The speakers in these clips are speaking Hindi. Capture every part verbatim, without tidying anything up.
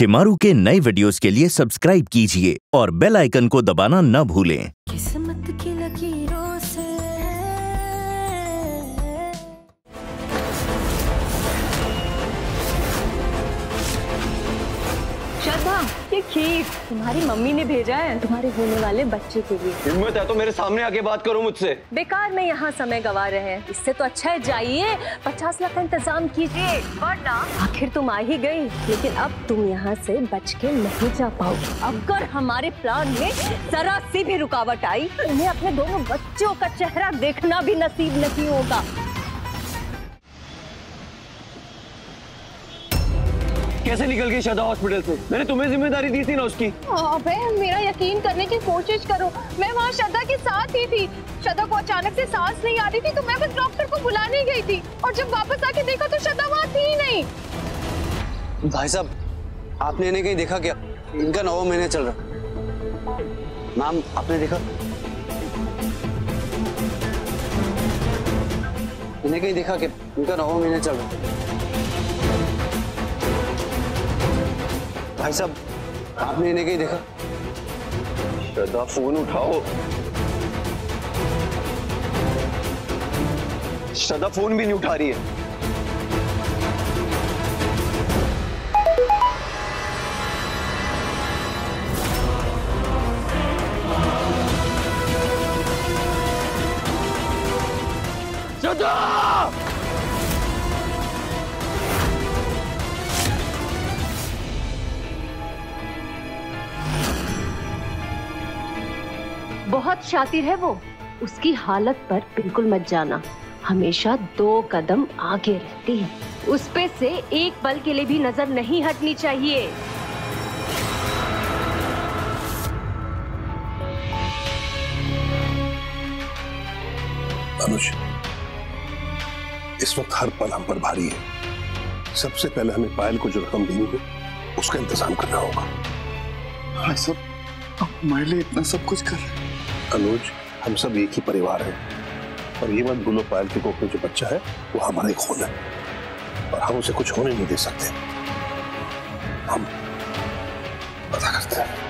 शेमारू के नए वीडियोस के लिए सब्सक्राइब कीजिए और बेल आइकन को दबाना न भूलें। किस्मत की लकीरों से श्रद्धा, ये खीर तुम्हारी मम्मी ने भेजा है तुम्हारे होने वाले बच्चे के लिए। हिम्मत है तो मेरे सामने आके बात करो मुझसे। बेकार में यहाँ समय गवा रहे हैं, इससे तो अच्छा है जाइए पचास लाख का इंतजाम कीजिए, वरना आखिर तुम आ ही गई, लेकिन अब तुम यहाँ से बच के नहीं जा पाओगे। अगर हमारे प्लान में जरा सी भी रुकावट आई, तुम्हें अपने दोनों बच्चों का चेहरा देखना भी नसीब नहीं होगा। कैसे निकल गई श्रद्धा हॉस्पिटल से? मैंने तुम्हें जिम्मेदारी दी थी ना उसकी। अबे मेरा यकीन करने की कोशिश करो, मैं वहाँ श्रद्धा के साथ ही थी। श्रद्धा को अचानक से सांस नहीं आ रही थी तो मैं बस डॉक्टर को बुलाने गई थी, और जब वापस आके देखा तो श्रद्धा वहाँ थी ही नहीं। भाई साहब, आपने इन्हें कहीं देखा क्या? इनका नौ महीने चल रहा। मैम, आपने देखा? इन्हें कहीं देखा क्या? इनका नौ महीने चल रहा। भाई साहब, आपने इन्हें कहीं देखा? श्रद्धा, फोन उठाओ। श्रद्धा फोन भी नहीं उठा रही है। श्रद्धा! बहुत शातिर है वो, उसकी हालत पर बिल्कुल मत जाना, हमेशा दो कदम आगे रहती है, उस पे से एक पल के लिए भी नजर नहीं हटनी चाहिए। अनुज, इस वक्त हर पल हम पर भारी है। सबसे पहले हमें पायल को जो रकम देनी है उसका इंतजाम करना होगा। हाँ सब, आप हमारे लिए इतना सब कुछ कर रहे हैं। अनुज, हम सब एक ही परिवार हैं, और ये मत भूलो पायल के कोख में जो बच्चा है वो हमारा ही खून है, और हम उसे कुछ होने नहीं दे सकते। हम पता करते हैं।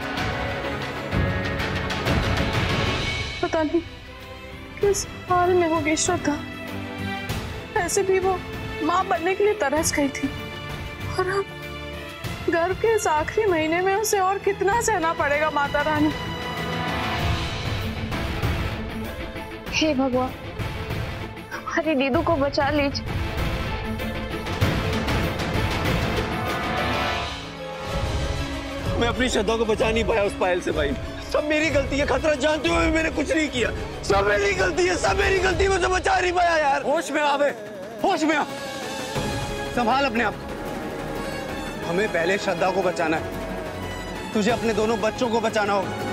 पता नहीं किस हाल में होगी श्रद्धा, ऐसे भी वो माँ बनने के लिए तरस गई थी, और अब गर्भ के इस आखिरी महीने में उसे और कितना सहना पड़ेगा। माता रानी, हे भगवान, हमारी दीदू को बचा लीजिए। मैं अपनी श्रद्धा को बचा नहीं पाया उस पायल से। भाई, सब मेरी गलती है। खतरा जानते हुए मैंने कुछ नहीं किया। सब मेरी गलती है, सब मेरी गलती है। मुझे बचा नहीं पाया यार। होश में आवे, होश में आ, संभाल अपने आप। हमें पहले श्रद्धा को बचाना है, तुझे अपने दोनों बच्चों को बचाना होगा।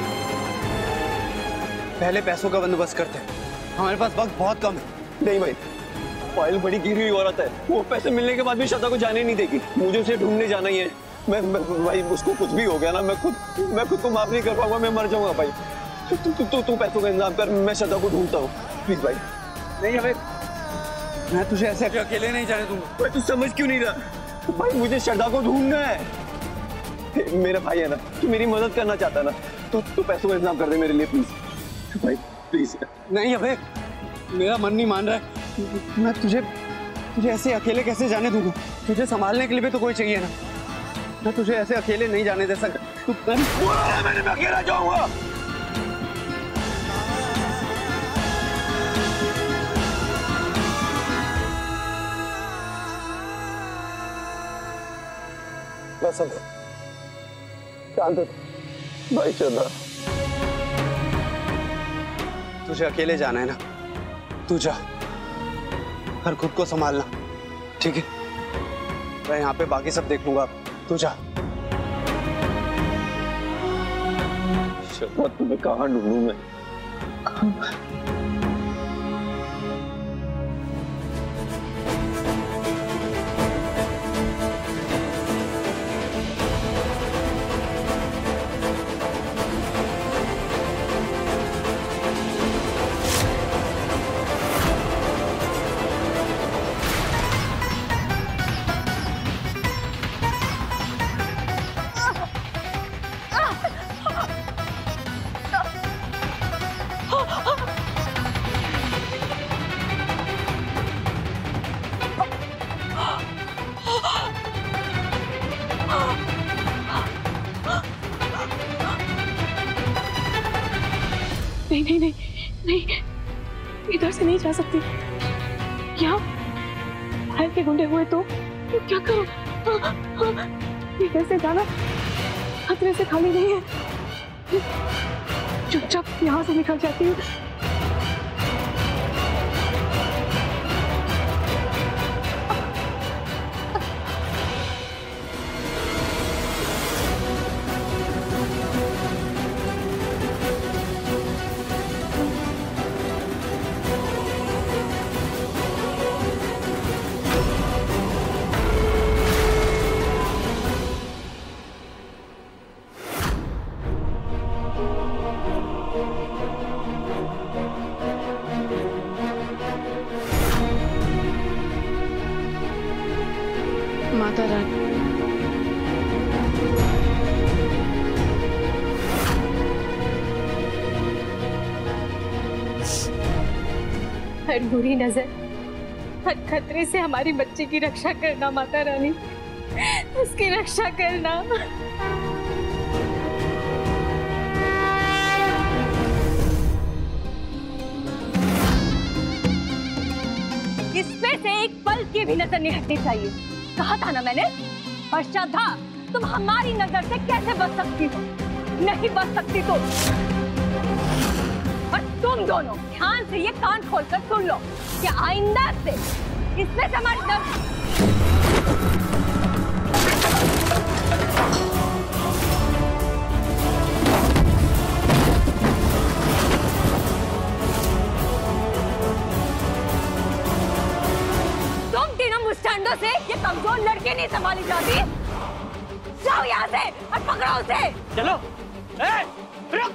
पहले पैसों का बंदोबस्त करते हैं, हमारे पास वक्त बहुत कम है। नहीं भाई, पायल बड़ी गिरी हुई औरत है, वो पैसे मिलने के बाद भी श्रद्धा को जाने नहीं देगी। मुझे उसे ढूंढने जाना ही है। मैं, मैं भाई, उसको कुछ भी हो गया ना, मैं खुद मैं खुद को माफ नहीं कर पाऊंगा, मैं मर जाऊंगा भाई। तू तू तू तू पैसों का इंतजाम कर, मैं श्रद्धा को ढूंढता हूँ, प्लीज भाई। नहीं अबे, मैं तुझे ऐसे अकेले नहीं जाने दूंगा। भाई तू समझ क्यों नहीं रहा? भाई मुझे श्रद्धा को ढूंढना है। मेरा भाई है ना, तू मेरी मदद करना चाहता है ना, तो तू पैसों का इंतजाम कर दे मेरे लिए प्लीज भाई, प्लीज। नहीं अबे, मेरा मन नहीं मान रहा है। मैं तुझे तुझे ऐसे अकेले कैसे जाने दूंगा? तुझे संभालने के लिए भी तो कोई चाहिए ना। मैं तुझे ऐसे अकेले नहीं जाने दे सकता। तू मैंने मैं अकेला जाऊंगा। बस अब शांत भाई। श्रद्धा, तुझे अकेले जाना है ना, तू जा, हर खुद को संभालना, ठीक है? मैं यहाँ पे बाकी सब देख लूंगा, तू जा। श्रद्धा, तुम्हें कहाँ ढूंढूं मैं? नहीं नहीं नहीं नहीं, इधर से नहीं जा सकती। यहाँ फाइल के गुंडे हुए तो, तो क्या करूं? इधर से जाना खतरे से खाली नहीं है। चुपचाप यहाँ से निकल जाती हूँ। माता रानी, हर बुरी नजर, हर खतरे से हमारी बच्ची की रक्षा करना माता रानी, उसकी रक्षा करना। इसमें से एक पल की भी नजर नहीं हटनी चाहिए। कहा था ना मैंने, और श्रद्धा तुम हमारी नजर से कैसे बच सकती हो? नहीं बच सकती तो। और तुम दोनों ध्यान से ये कान खोलकर सुन लो कि आइंदा से इसमें से हमारी नजर मुस्टैंडों से ये कमजोर लड़के नहीं संभाली जाती। जाओ यहाँ से और पकड़ो उसे। चलो। ए, रुक।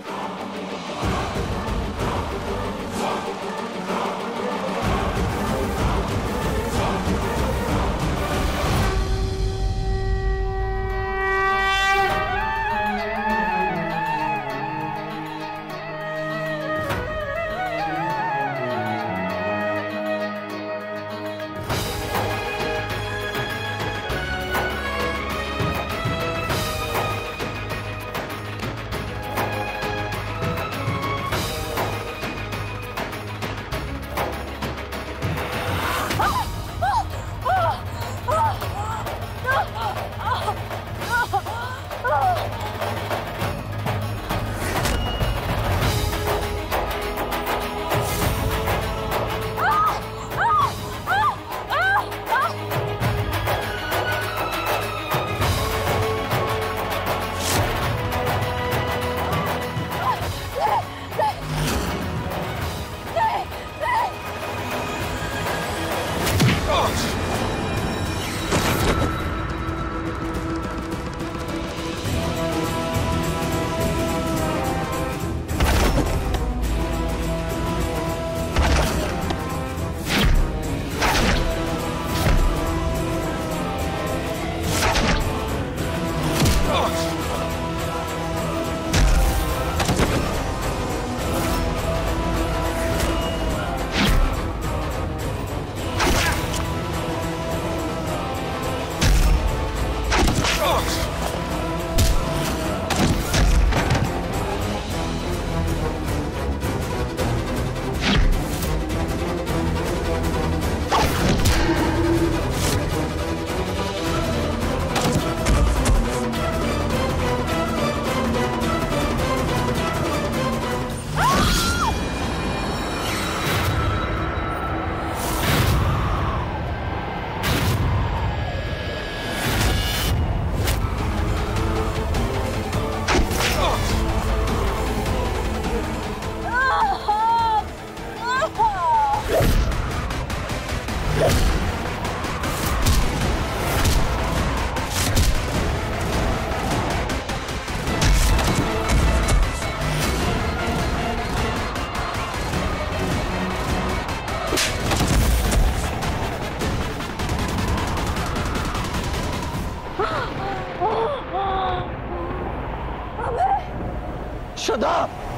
श्रद्धा,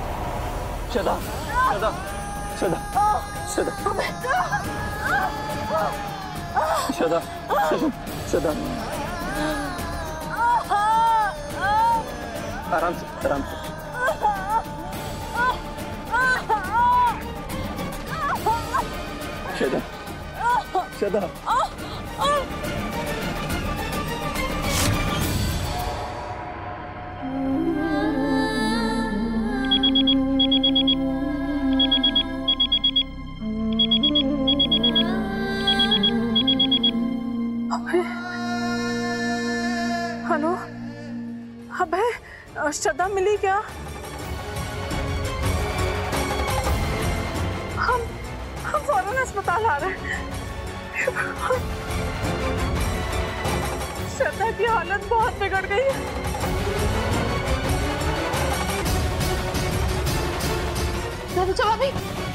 श्रद्धा, श्रद्धा, श्रद्धा, श्रद्धा, श्रद्धा, श्रद्धा, आराम से आराम से। श्रद्धा श्रद्धा हेलो अभय, श्रद्धा मिली क्या? हम हम फौरन अस्पताल आ रहे हैं। श्रद्धा की हालत बहुत बिगड़ गई है। भाभी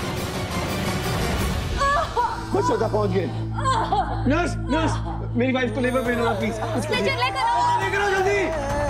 बस श्रद्धा पहुंच गए। नर्स नर्स मेरी वाइफ को लेबर पेन हुआ, प्लीज लेकर आओ, लेकर आओ जल्दी।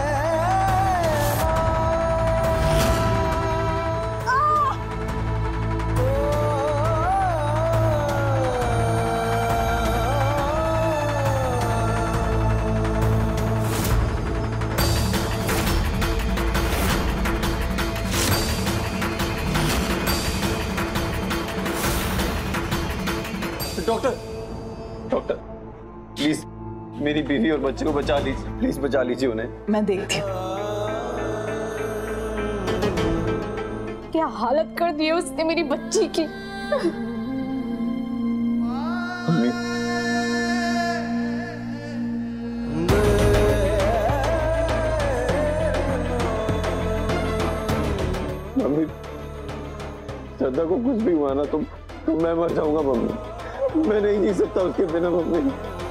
डॉक्टर डॉक्टर प्लीज मेरी बीवी और बच्चे को बचा लीजिए, प्लीज बचा लीजिए उन्हें। मैं देखती हूँ। क्या हालत कर दी है उसने मेरी बच्ची की। मम्मी मम्मी श्रद्धा को कुछ भी हुआ ना तो, तो मैं मर जाऊंगा मम्मी। मैं नहीं जी सकता उसके बिना मम्मी।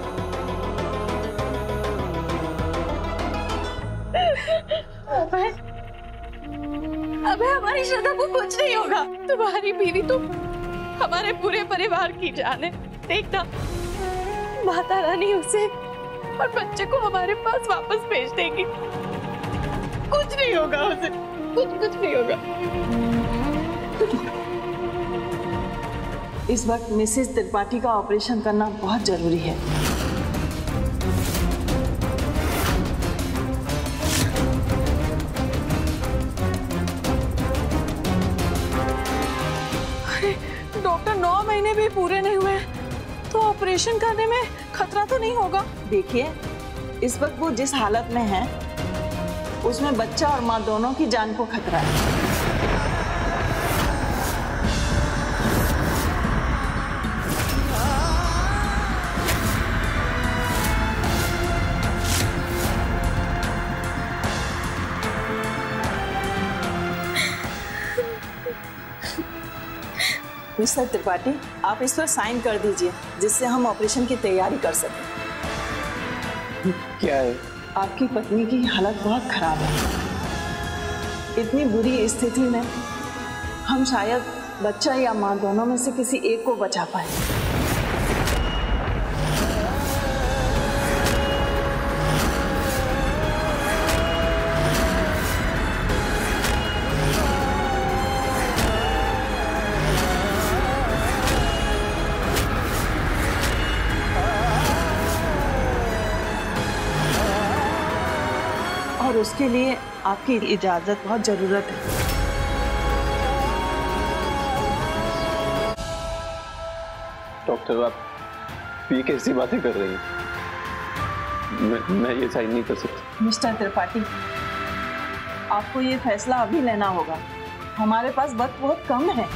अभय, अभय हमारी श्रद्धा को कुछ नहीं होगा। तुम्हारी बीवी तो हमारे पूरे परिवार की जान है। देखना माता रानी उसे और बच्चे को हमारे पास वापस भेज देगी। कुछ नहीं होगा उसे, कुछ कुछ नहीं होगा। इस वक्त मिसेस त्रिपाठी का ऑपरेशन करना बहुत जरूरी है। अरे डॉक्टर, नौ महीने भी पूरे नहीं हुए तो ऑपरेशन करने में खतरा तो नहीं होगा? देखिए, इस वक्त वो जिस हालत में है उसमें बच्चा और माँ दोनों की जान को खतरा है। मिस्टर त्रिपाठी, आप इस पर साइन कर दीजिए जिससे हम ऑपरेशन की तैयारी कर सकें। क्या है? आपकी पत्नी की हालत बहुत खराब है। इतनी बुरी स्थिति में हम शायद बच्चा या माँ दोनों में से किसी एक को बचा पाए। और उसके लिए आपकी इजाजत बहुत जरूरत है। डॉक्टर, आप ये कैसी बातें कर रही हैं? मैं, मैं ये साइन नहीं कर सकता। मिस्टर त्रिपाठी, आपको ये फैसला अभी लेना होगा। हमारे पास वक्त बहुत कम है।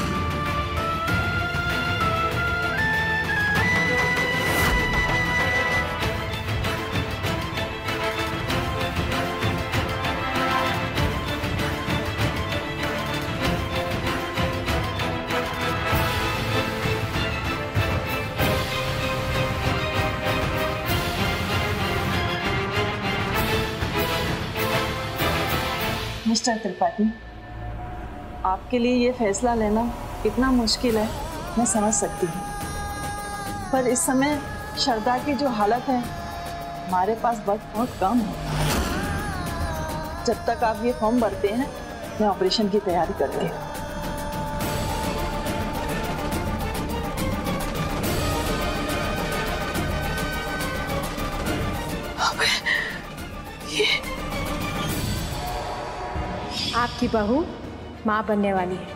मिस्टर त्रिपाठी, आपके लिए ये फैसला लेना कितना मुश्किल है मैं समझ सकती हूँ, पर इस समय श्रद्धा की जो हालत है हमारे पास वक्त बहुत कम है। जब तक आप ये फॉर्म भरते हैं मैं ऑपरेशन की तैयारी करती हूँ। आपकी बहू माँ बनने वाली है।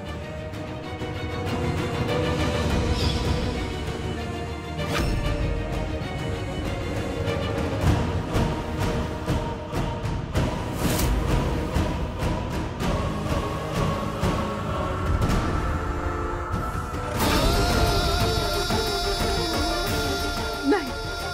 नहीं,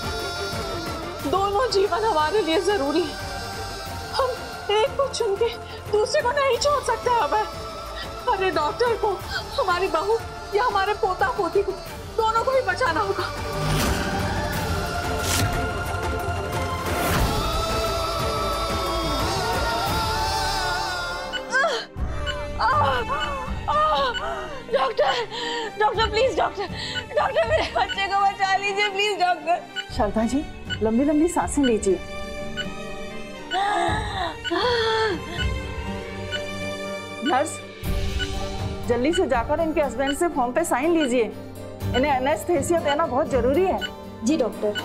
दोनों जीवन हमारे लिए जरूरी है। हम एक को चुन के दूसरे को नहीं छोड़ सकते अभय। अरे डॉक्टर को, हमारी बहू या हमारे पोता पोती को, दोनों को ही बचाना होगा। Doctor, doctor please, doctor, doctor मेरे बच्चे को बचा लीजिए प्लीज डॉक्टर। श्रद्धा जी, लंबी लंबी सांसें लीजिए। नर्स, जल्दी से जाकर इनके हस्बैंड से फॉर्म पे साइन लीजिए। इन्हें एनेस्थेसिया देना बहुत जरूरी है। जी डॉक्टर।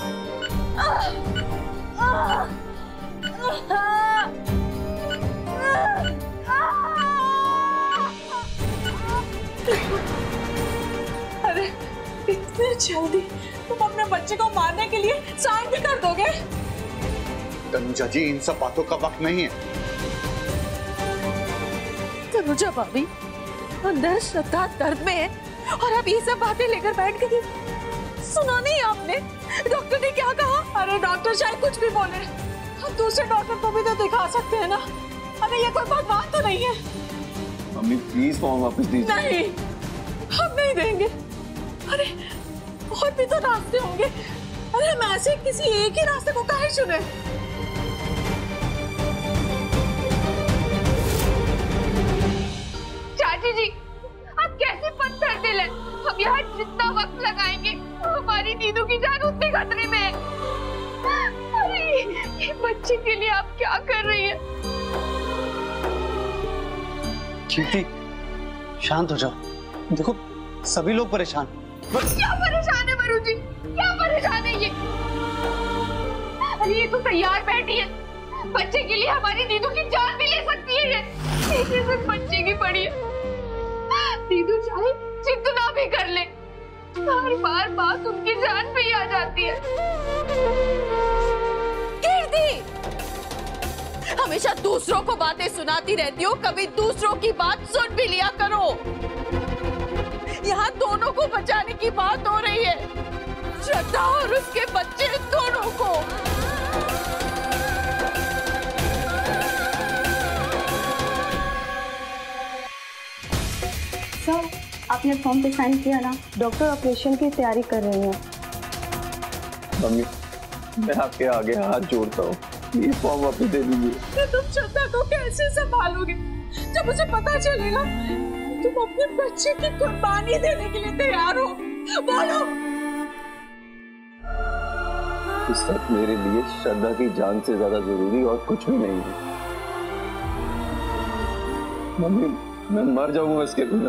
अरे इतने जल्दी तुम अपने बच्चे को मारने के लिए साइन भी कर दोगे? तनुजा जी, इन सब बातों का वक्त नहीं है। तनुजा भाभी, अंदर श्रद्धा दर्द में है और आप ये सब बातें लेकर बैठ गई। सुना नहीं आपने डॉक्टर ने क्या कहा? अरे डॉक्टर शायद कुछ भी बोले, हम दूसरे डॉक्टर को भी तो दिखा सकते हैं ना। अरे ये कोई बात बात तो नहीं है। मम्मी प्लीज फॉर्म वापस दीजिए। नहीं, हम नहीं देंगे। अरे और भी तो रास्ते होंगे। अरे हम ऐसे किसी एक ही रास्ते को काहे चुने? चाची जी, आप कैसे पत्थर दिल है? हम यहाँ जितना वक्त लगाएंगे हमारी दीदू की जान उतनी खतरे में है। अरे ये बच्चे के लिए आप क्या कर रही है? कीर्ति, शांत हो जाओ। देखो सभी लोग परेशान। क्या परेशान है वरुण जी? क्या परेशान है ये? अरे ये तो तैयार बैठी है, बच्चे के लिए हमारी दीदू की जान भी ले सकती है। ये ये सिर्फ बच्चे की पड़ी है। दीदू चाहे जितना भी कर ले, हर बार बात उनकी जान पे ही आ जाती है। कीर्ति, हमेशा दूसरों को बातें सुनाती रहती हो, कभी दूसरों की बात सुन भी लिया करो। यहाँ दोनों को बचाने की बात हो रही है, श्रद्धा और उसके बच्चे दोनों को। सर, आपने फॉर्म पे साइन किया ना? डॉक्टर ऑपरेशन की तैयारी कर रही हैं। मम्मी, मैं आपके आगे हाथ जोड़ता हूँ, ये फॉर्म वापस दे दीजिए। तुम श्रद्धा को कैसे संभालोगे जब मुझे पता चलेगा तुम अपने बच्चे की कुर्बानी देने के लिए तैयार हो? बोलो। इस वक्त मेरे लिए श्रद्धा की जान से ज्यादा जरूरी और कुछ भी नहीं है। मम्मी, मैं मर जाऊंगा इसके बिना।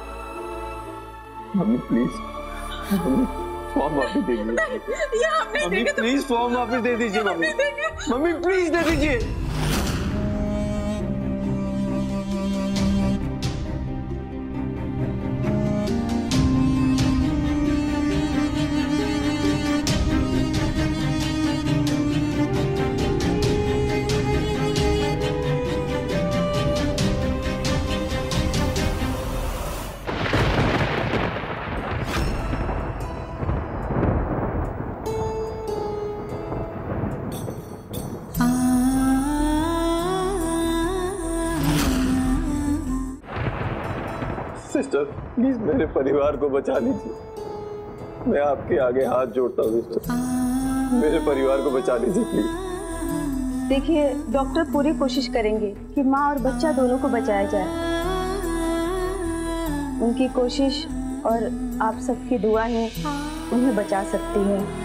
मम्मी प्लीज, मम्मी फॉर्म वापस दे दीजिए। मम्मी प्लीज फॉर्म वापस दे दीजिए। मम्मी मम्मी प्लीज दे दीजिए। सिस्टर प्लीज मेरे परिवार को बचा लीजिए। मैं आपके आगे हाथ जोड़ता हूँ सिस्टर, मेरे परिवार को बचा लीजिए प्लीज। देखिए, डॉक्टर पूरी कोशिश करेंगे कि माँ और बच्चा दोनों को बचाया जाए। उनकी कोशिश और आप सबकी दुआ ही उन्हें बचा सकती है।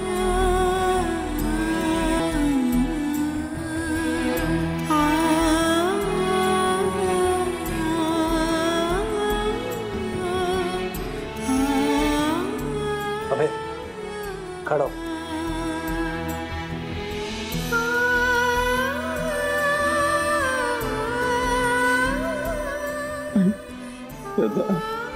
अबे खड़ो। श्रद्धा,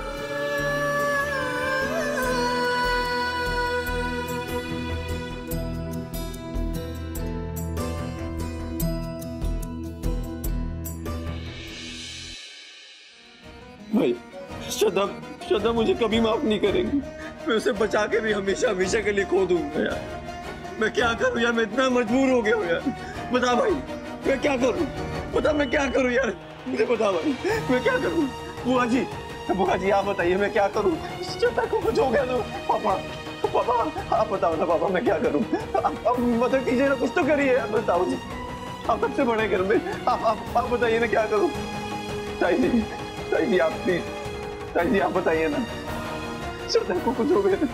भाई श्रद्धा श्रद्धा मुझे कभी माफ नहीं करेंगी। मैं उसे बचा के भी हमेशा हमेशा के लिए खो दूंगा यार। मैं क्या करूं यार, मैं इतना मजबूर हो गया हूं यार। बता भाई मैं क्या करूं, बता मैं क्या करूं यार, मुझे बता भाई मैं क्या करूं। बुआ जी, बुआ जी आप बताइए मैं क्या करूं। श्रद्धा को कुछ हो गया तो पापा पापा आप बताओ ना पापा मैं क्या करूं। आप मदद कीजिए ना, कुछ तो करिए यार। बताओ जी, आप सबसे बड़े घर में, आप आप आप बताइए ना क्या करूं। ताई जी, ताई जी आप प्लीज, ताई जी आप बताइए ना। श्रद्धा को कुछ हो गया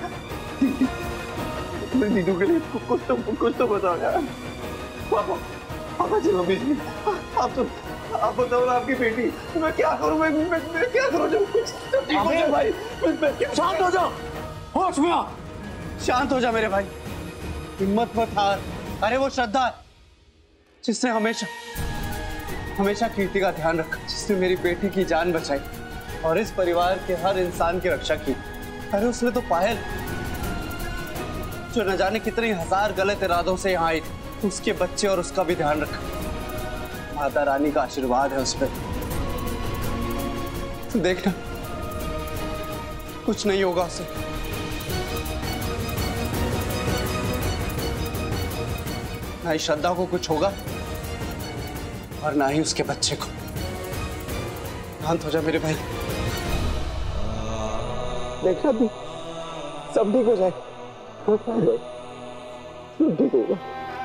मेरी दीदू के लिए कुछ तो कुछ तो बताओ यार। पापा पापा जी, मम्मी जी, आप तो आप बताओ ना आपकी बेटी, मैं क्या करूं, मैं मैं, मैं क्या करूं जो कुछ तो ठीक हो जाए भाई। मैं, मैं शांत हो जाओ, होश में आ, शांत हो जा मेरे भाई, हिम्मत मत हार। अरे वो श्रद्धा जिसने हमेशा हमेशा कीर्ति का ध्यान रखा, जिसने मेरी बेटी की जान बचाई और इस परिवार के हर इंसान की रक्षा की। अरे उसने तो पायल, जो न जाने कितने हजार गलत इरादों से यहाँ आई थी, उसके बच्चे और उसका भी ध्यान रखा। माता रानी का आशीर्वाद है उस पर। तो देखना कुछ नहीं होगा उसे। ना ही श्रद्धा को कुछ होगा और ना ही उसके बच्चे को। शांत हो जा मेरे भाई, देखना भी सब ठीक हो जाए। सब ठीक होगा।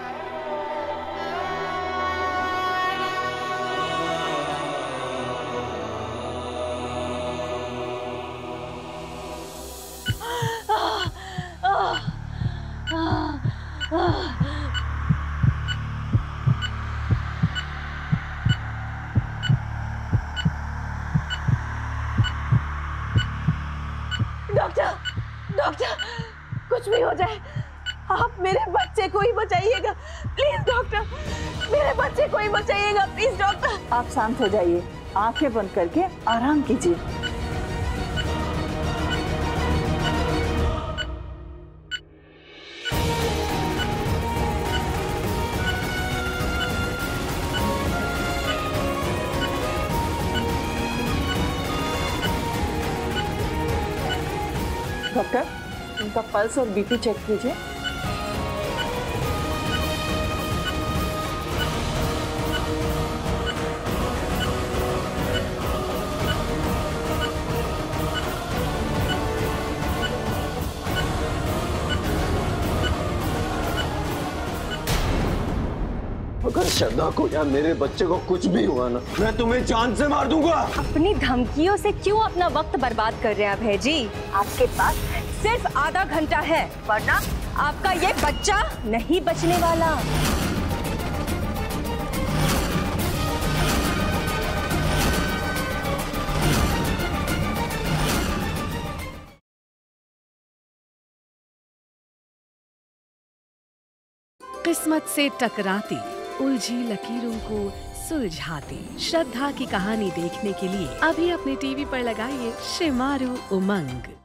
डॉक्टर, डॉक्टर, कुछ भी हो जाए आप मेरे बच्चे को ही बचाइएगा प्लीज। डॉक्टर मेरे बच्चे को ही बचाइएगा प्लीज। डॉक्टर आप शांत हो जाइए, आंखें बंद करके आराम कीजिए। डॉक्टर उनका पल्स और बीपी चेक कीजिए। अगर श्रद्धा को या मेरे बच्चे को कुछ भी हुआ ना, मैं तुम्हें जान से मार दूंगा। अपनी धमकियों से क्यों अपना वक्त बर्बाद कर रहे हैं अभय जी? आपके पास सिर्फ आधा घंटा है, वरना आपका ये बच्चा नहीं बचने वाला। किस्मत से टकराती उलझी लकीरों को सुलझाती श्रद्धा की कहानी देखने के लिए अभी अपने टीवी पर लगाइए शेमारू उमंग।